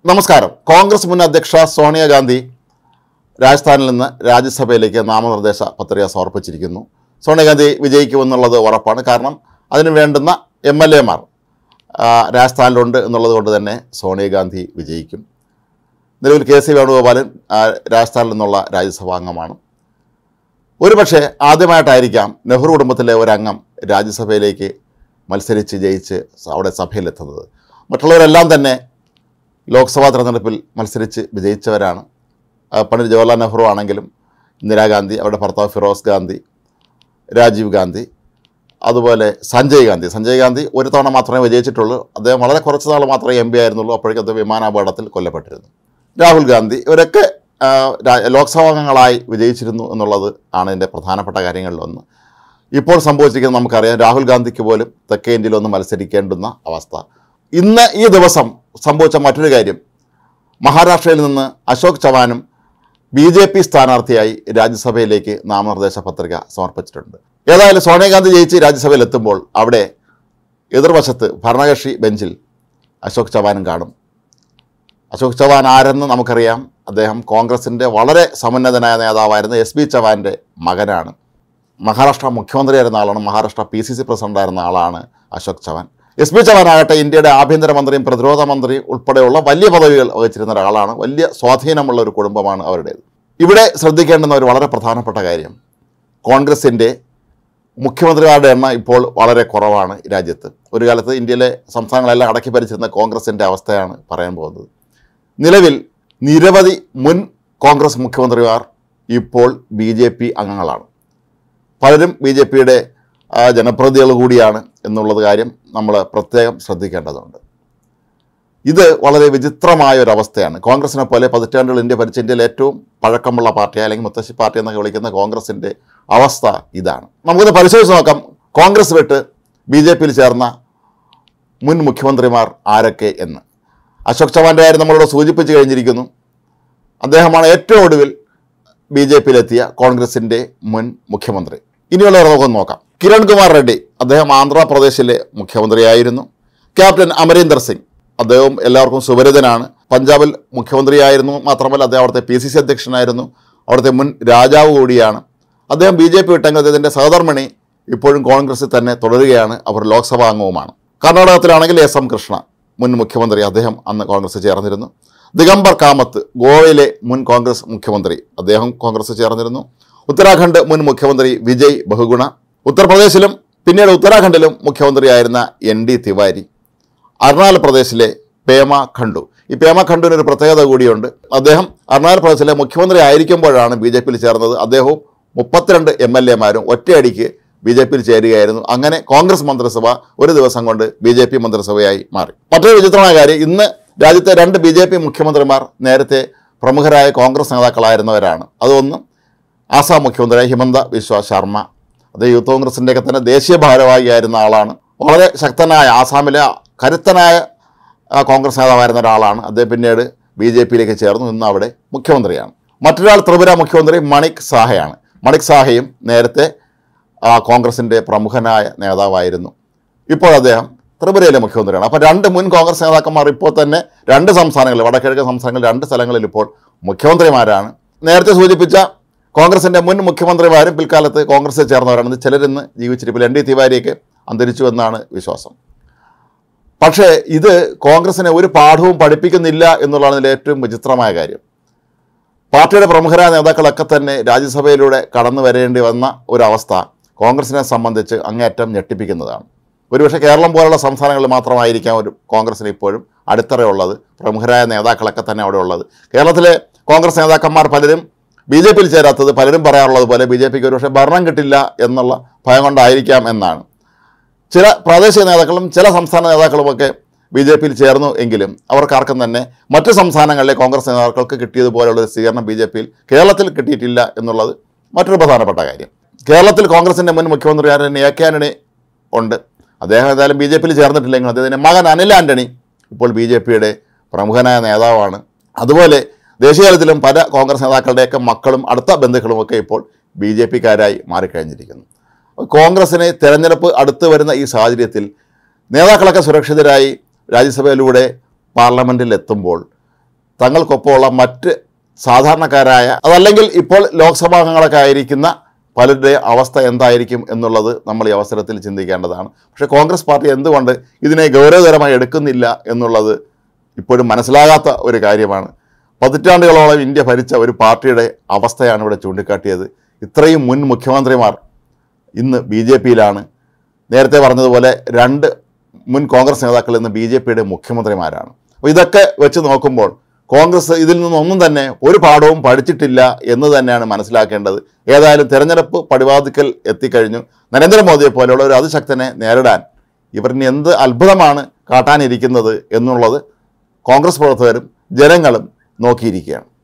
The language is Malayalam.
നമസ്കാരം. കോൺഗ്രസ് മുൻ അധ്യക്ഷ സോണിയാഗാന്ധി രാജസ്ഥാനിൽ നിന്ന് രാജ്യസഭയിലേക്ക് നാമനിർദ്ദേശ പത്രിക സമർപ്പിച്ചിരിക്കുന്നു. സോണിയാഗാന്ധി വിജയിക്കുമെന്നുള്ളത് ഉറപ്പാണ്. കാരണം അതിന് വേണ്ടുന്ന MLA-മാർ രാജസ്ഥാനിലുണ്ട് എന്നുള്ളത് കൊണ്ട് തന്നെ സോണിയാഗാന്ധി വിജയിക്കും. നിലവിൽ KC വേണുഗോപാലൻ രാജസ്ഥാനിൽ നിന്നുള്ള രാജ്യസഭാംഗമാണ്. ഒരുപക്ഷെ ആദ്യമായിട്ടായിരിക്കാം നെഹ്റു കുടുംബത്തിലെ ഒരംഗം രാജ്യസഭയിലേക്ക് മത്സരിച്ച് ജയിച്ച് അവിടെ സഭയിലെത്തുന്നത്. മറ്റുള്ളവരെല്ലാം തന്നെ ലോക്സഭാ തെരഞ്ഞെടുപ്പിൽ മത്സരിച്ച് വിജയിച്ചവരാണ്. പണ്ഡിറ്റ് ജവഹർലാൽ നെഹ്റു ആണെങ്കിലും ഇന്ദിരാഗാന്ധി, അവരുടെ ഭർത്താവ് ഫിറോസ് ഗാന്ധി, രാജീവ് ഗാന്ധി, അതുപോലെ സഞ്ജയ് ഗാന്ധി ഒരു തവണ മാത്രമേ വിജയിച്ചിട്ടുള്ളൂ. അദ്ദേഹം വളരെ കുറച്ച് നാൾ മാത്രമേ MP ആയിരുന്നുള്ളൂ. അപ്പോഴേക്കും അദ്ദേഹം വിമാനാപകടത്തിൽ കൊല്ലപ്പെട്ടിരുന്നു. രാഹുൽ ഗാന്ധി ഇവരൊക്കെ ലോക്സഭാംഗങ്ങളായി വിജയിച്ചിരുന്നു എന്നുള്ളത് ആണ് ഇതിൻ്റെ പ്രധാനപ്പെട്ട കാര്യങ്ങളിലൊന്ന്. ഇപ്പോൾ സംഭവിച്ചിരിക്കുന്നത് നമുക്കറിയാം. രാഹുൽ ഗാന്ധിക്ക് പോലും തെക്കേ ഇന്ത്യയിലൊന്ന് മത്സരിക്കേണ്ടുന്ന അവസ്ഥ. ഇന്ന് ഈ ദിവസം സംഭവിച്ച മറ്റൊരു കാര്യം, മഹാരാഷ്ട്രയിൽ നിന്ന് അശോക് ചവാനും BJP സ്ഥാനാർത്ഥിയായി രാജ്യസഭയിലേക്ക് നാമനിർദ്ദേശ പത്രിക സമർപ്പിച്ചിട്ടുണ്ട്. ഏതായാലും സോണിയാഗാന്ധി ജയിച്ച് രാജ്യസഭയിൽ എത്തുമ്പോൾ അവിടെ എതിർവശത്ത് ഭരണകക്ഷി ബെഞ്ചിൽ അശോക് ചവാനും കാണും. അശോക് ചവാൻ ആരെന്ന് നമുക്കറിയാം. അദ്ദേഹം കോൺഗ്രസിൻ്റെ വളരെ സമുന്നതനായ നേതാവായിരുന്ന SB ചവാൻ്റെ മകനാണ്. മഹാരാഷ്ട്ര മുഖ്യമന്ത്രിയായിരുന്ന ആളാണ്. മഹാരാഷ്ട്ര PCC പ്രസിഡൻ്റായിരുന്ന ആളാണ് അശോക് ചവാൻ. SB ചവാനാകട്ടെ ഇന്ത്യയുടെ ആഭ്യന്തരമന്ത്രിയും പ്രതിരോധ മന്ത്രിയും ഉൾപ്പെടെയുള്ള വലിയ പദവികൾ വഹിച്ചിരുന്ന ഒരാളാണ്. വലിയ സ്വാധീനമുള്ള ഒരു കുടുംബമാണ് അവരുടേത്. ഇവിടെ ശ്രദ്ധിക്കേണ്ടുന്ന ഒരു വളരെ പ്രധാനപ്പെട്ട കാര്യം, കോൺഗ്രസിൻ്റെ മുഖ്യമന്ത്രിമാരുടെ എണ്ണം ഇപ്പോൾ വളരെ കുറവാണ് രാജ്യത്ത്. ഒരു കാലത്ത് ഇന്ത്യയിലെ സംസ്ഥാനങ്ങളെല്ലാം അടക്കി ഭരിച്ചിരുന്ന കോൺഗ്രസിൻ്റെ അവസ്ഥയാണ് പറയാൻ പോകുന്നത്. നിലവിൽ നിരവധി മുൻ കോൺഗ്രസ് മുഖ്യമന്ത്രിമാർ ഇപ്പോൾ BJP അംഗങ്ങളാണ്. പലരും BJPയുടെ ജനപ്രതിനിധികൾ കൂടിയാണ് എന്നുള്ളത് കാര്യം നമ്മൾ പ്രത്യേകം ശ്രദ്ധിക്കേണ്ടതുണ്ട്. ഇത് വളരെ വിചിത്രമായ ഒരവസ്ഥയാണ്. കോൺഗ്രസിനെ പോലെ പതിറ്റാണ്ടുകൾ ഇന്ത്യ ഭരിച്ച ഇന്ത്യയിൽ ഏറ്റവും പഴക്കമുള്ള പാർട്ടി, അല്ലെങ്കിൽ മുത്തശ്ശി പാർട്ടി എന്നൊക്കെ വിളിക്കുന്ന കോൺഗ്രസിൻ്റെ അവസ്ഥ ഇതാണ്. നമുക്കൊന്ന് പരിശോധിച്ച് നോക്കാം. കോൺഗ്രസ് വിട്ട് BJPയിൽ ചേർന്ന മുൻ മുഖ്യമന്ത്രിമാർ ആരൊക്കെ എന്ന്. അശോക് ചവാൻ്റെ കാര്യം നമ്മളിവിടെ സൂചിപ്പിച്ച് കഴിഞ്ഞിരിക്കുന്നു. അദ്ദേഹമാണ് ഏറ്റവും ഒടുവിൽ BJPയിലെത്തിയ കോൺഗ്രസിൻ്റെ മുൻ മുഖ്യമന്ത്രി. ഇനിയുള്ളവർ നമുക്കൊന്ന് നോക്കാം. കിരൺ കുമാർ റെഡ്ഡി, അദ്ദേഹം ആന്ധ്രാപ്രദേശിലെ മുഖ്യമന്ത്രിയായിരുന്നു. ക്യാപ്റ്റൻ അമരീന്ദർ സിംഗ്, അദ്ദേഹം എല്ലാവർക്കും സുപരിചിതനാണ്. പഞ്ചാബിൽ മുഖ്യമന്ത്രിയായിരുന്നു. മാത്രമല്ല അദ്ദേഹം അവിടുത്തെ PCC അധ്യക്ഷനായിരുന്നു. അവിടുത്തെ മുൻ രാജാവ് കൂടിയാണ്. അദ്ദേഹം BJP വിട്ടെങ്കിൽ അദ്ദേഹത്തിൻ്റെ സഹധർമ്മിണി ഇപ്പോഴും കോൺഗ്രസിൽ തന്നെ തുടരുകയാണ്. അവർ ലോക്സഭാ അംഗവുമാണ്. കർണാടകത്തിലാണെങ്കിൽ SM കൃഷ്ണ, മുൻ മുഖ്യമന്ത്രി, അദ്ദേഹം അന്ന് കോൺഗ്രസ് ചേർന്നിരുന്നു. ദിഗംബർ കാമത്ത്, ഗോവയിലെ മുൻ കോൺഗ്രസ് മുഖ്യമന്ത്രി, അദ്ദേഹം കോൺഗ്രസ് ചേർന്നിരുന്നു. ഉത്തരാഖണ്ഡ് മുൻ മുഖ്യമന്ത്രി വിജയ് ബഹുഗുണ, ഉത്തർപ്രദേശിലും പിന്നീട് ഉത്തരാഖണ്ഡിലും മുഖ്യമന്ത്രിയായിരുന്ന ND തിവാരി, അരുണാചൽ പ്രദേശിലെ പേമ ഖണ്ഡു. ഈ പേമ ഖണ്ഡുവിനൊരു പ്രത്യേകത കൂടിയുണ്ട്. അദ്ദേഹം അരുണാചൽ പ്രദേശിലെ മുഖ്യമന്ത്രി ആയിരിക്കുമ്പോഴാണ് BJPയിൽ ചേർന്നത്. അദ്ദേഹവും 32 MLA-മാരും ഒറ്റയടിക്ക് BJPയിൽ ചേരുകയായിരുന്നു. അങ്ങനെ കോൺഗ്രസ് മന്ത്രിസഭ ഒരു ദിവസം കൊണ്ട് BJP മന്ത്രിസഭയായി മാറി. മറ്റൊരു വിചിത്രമായ കാര്യം, ഇന്ന് രാജ്യത്തെ 2 BJP മുഖ്യമന്ത്രിമാർ നേരത്തെ പ്രമുഖരായ കോൺഗ്രസ് നേതാക്കളായിരുന്നവരാണ്. അതൊന്ന് ആസാം മുഖ്യമന്ത്രിയായ ഹിമന്ത ബിശ്വ ശർമ്മ, അത് യൂത്ത് കോൺഗ്രസിൻ്റെയൊക്കെ തന്നെ ദേശീയ ഭാരവാഹിയായിരുന്ന ആളാണ്. വളരെ ശക്തനായ, ആസാമിലെ കരുത്തനായ കോൺഗ്രസ് നേതാവായിരുന്ന ഒരാളാണ്. അദ്ദേഹം പിന്നീട് BJPയിലേക്ക് ചേർന്നു. ഇന്ന് അവിടെ മുഖ്യമന്ത്രിയാണ്. മറ്റൊരാൾ ത്രിപുര മുഖ്യമന്ത്രി മണിക് സാഹയാണ്. മണിക് സാഹയും നേരത്തെ കോൺഗ്രസിൻ്റെ പ്രമുഖനായ നേതാവായിരുന്നു. ഇപ്പോൾ അദ്ദേഹം ത്രിപുരയിലെ മുഖ്യമന്ത്രിയാണ്. അപ്പോൾ 2 മുൻ കോൺഗ്രസ് നേതാക്കന്മാർ ഇപ്പോൾ തന്നെ 2 സംസ്ഥാനങ്ങളിൽ, വടക്കിഴക്കൻ സംസ്ഥാനങ്ങളിൽ 2 സ്ഥലങ്ങളിൽ ഇപ്പോൾ മുഖ്യമന്ത്രിമാരാണ്. നേരത്തെ സൂചിപ്പിച്ച കോൺഗ്രസിൻ്റെ മുൻ മുഖ്യമന്ത്രിമാരും പിൽക്കാലത്ത് കോൺഗ്രസിൽ ചേർന്നവരാണ്. ചിലരിന്ന് ജീവിച്ചിരിപ്പിൽ. ND തിവാരിയൊക്കെ അന്തരിച്ചു എന്നാണ് വിശ്വാസം. പക്ഷേ ഇത് കോൺഗ്രസിനെ ഒരു പാഠവും പഠിപ്പിക്കുന്നില്ല എന്നുള്ളതാണ് ഇതിലെ ഏറ്റവും വിചിത്രമായ കാര്യം. പാർട്ടിയുടെ പ്രമുഖരായ നേതാക്കളൊക്കെ തന്നെ രാജ്യസഭയിലൂടെ കടന്നു വരേണ്ടി വന്ന ഒരവസ്ഥ കോൺഗ്രസിനെ സംബന്ധിച്ച് അങ്ങേയറ്റം ഞെട്ടിപ്പിക്കുന്നതാണ്. ഒരുപക്ഷെ കേരളം പോലുള്ള സംസ്ഥാനങ്ങളിൽ മാത്രമായിരിക്കാം ഒരു കോൺഗ്രസിന് ഇപ്പോഴും അടിത്തറയുള്ളത്, പ്രമുഖരായ നേതാക്കളൊക്കെ തന്നെ അവിടെ ഉള്ളത്. കേരളത്തിലെ കോൺഗ്രസ് നേതാക്കന്മാർ പലരും BJPയിൽ ചേരാത്തത്, പലരും പറയാറുള്ളത് പോലെ BJPക്ക് ഒരുപക്ഷെ ഭരണം കിട്ടില്ല എന്നുള്ള ഭയം കൊണ്ടായിരിക്കാം എന്നാണ്. ചില പ്രാദേശിക നേതാക്കളും ചില സംസ്ഥാന നേതാക്കളുമൊക്കെ BJPയിൽ ചേർന്നു എങ്കിലും അവർക്കാർക്കും തന്നെ മറ്റ് സംസ്ഥാനങ്ങളിലെ കോൺഗ്രസ് നേതാക്കൾക്ക് കിട്ടിയതുപോലുള്ളൊരു സ്വീകരണം BJPയിൽ കേരളത്തിൽ കിട്ടിയിട്ടില്ല എന്നുള്ളത് മറ്റൊരു പ്രധാനപ്പെട്ട കാര്യം. കേരളത്തിൽ കോൺഗ്രസിൻ്റെ മുൻ മുഖ്യമന്ത്രിയായ AK ആന്റണി ഉണ്ട്. അദ്ദേഹം ഏതായാലും BJPയിൽ ചേർന്നിട്ടില്ലെങ്കിൽ അദ്ദേഹത്തിൻ്റെ മകൻ അനിൽ ആന്റണി ഇപ്പോൾ BJPയുടെ പ്രമുഖനായ നേതാവാണ്. അതുപോലെ ദേശീയതലത്തിലും പല കോൺഗ്രസ് നേതാക്കളുടെയൊക്കെ മക്കളും അടുത്ത ബന്ധുക്കളുമൊക്കെ ഇപ്പോൾ BJPക്കാരായി മാറിക്കഴിഞ്ഞിരിക്കുന്നു. കോൺഗ്രസിന് തെരഞ്ഞെടുപ്പ് അടുത്ത് വരുന്ന ഈ സാഹചര്യത്തിൽ നേതാക്കളൊക്കെ സുരക്ഷിതരായി രാജ്യസഭയിലൂടെ പാർലമെൻറ്റിൽ എത്തുമ്പോൾ തങ്ങൾക്കൊപ്പമുള്ള മറ്റ് സാധാരണക്കാരായ അതല്ലെങ്കിൽ ഇപ്പോൾ ലോക്സഭാംഗങ്ങളൊക്കെ ആയിരിക്കുന്ന പലരുടെ അവസ്ഥ എന്തായിരിക്കും എന്നുള്ളത് നമ്മൾ ഈ അവസരത്തിൽ ചിന്തിക്കേണ്ടതാണ്. പക്ഷേ കോൺഗ്രസ് പാർട്ടി എന്തുകൊണ്ട് ഇതിനെ ഗൗരവതരമായി എടുക്കുന്നില്ല എന്നുള്ളത് ഇപ്പോഴും മനസ്സിലാകാത്ത ഒരു കാര്യമാണ്. പതിറ്റാണ്ടുകളോളം ഇന്ത്യ ഭരിച്ച ഒരു പാർട്ടിയുടെ അവസ്ഥയാണ് ഇവിടെ ചൂണ്ടിക്കാട്ടിയത്. ഇത്രയും മുൻ മുഖ്യമന്ത്രിമാർ ഇന്ന് BJPയിലാണ്. നേരത്തെ പറഞ്ഞതുപോലെ 2 മുൻ കോൺഗ്രസ് നേതാക്കൾ ഇന്ന് BJPയുടെ മുഖ്യമന്ത്രിമാരാണ്. അപ്പോൾ ഇതൊക്കെ വെച്ച് നോക്കുമ്പോൾ കോൺഗ്രസ് ഇതിൽ നിന്നൊന്നും തന്നെ ഒരു പാഠവും പഠിച്ചിട്ടില്ല എന്ന് തന്നെയാണ് മനസ്സിലാക്കേണ്ടത്. ഏതായാലും തെരഞ്ഞെടുപ്പ് പടിവാതിക്കൽ എത്തിക്കഴിഞ്ഞു. നരേന്ദ്രമോദിയെ പോലെയുള്ള ഒരു അതിശക്തനെ നേരിടാൻ ഇവരിന് എന്ത് അത്ഭുതമാണ് കാട്ടാനിരിക്കുന്നത് എന്നുള്ളത് കോൺഗ്രസ് പ്രവർത്തകരും ജനങ്ങളും നോക്കിയിരിക്കുകയാണ്.